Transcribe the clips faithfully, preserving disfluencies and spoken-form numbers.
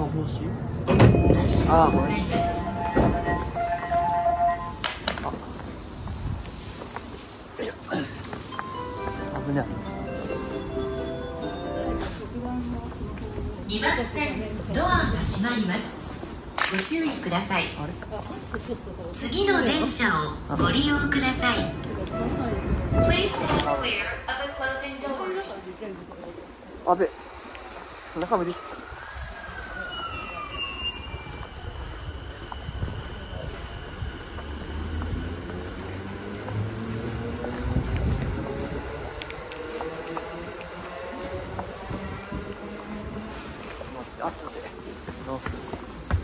かぼし。ああ、ごめん。あ、危ない。 にばん線ドアが閉まります。ご注意ください。次の電車をご利用ください。Please stand clear of the closing doors. あべ、中身出ちゃった。あっ、ちょっと待って。どうする。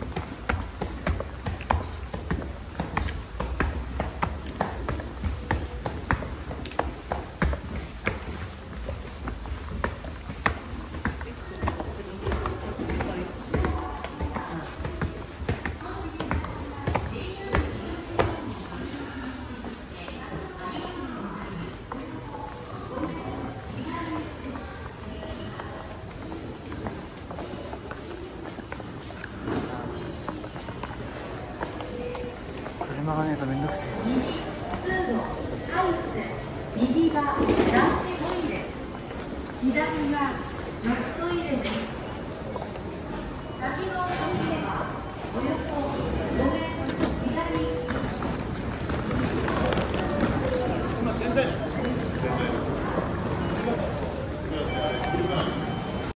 車がねえとめんどくせえ。 右が男子トイレ、左が女子トイレです。先のトイレは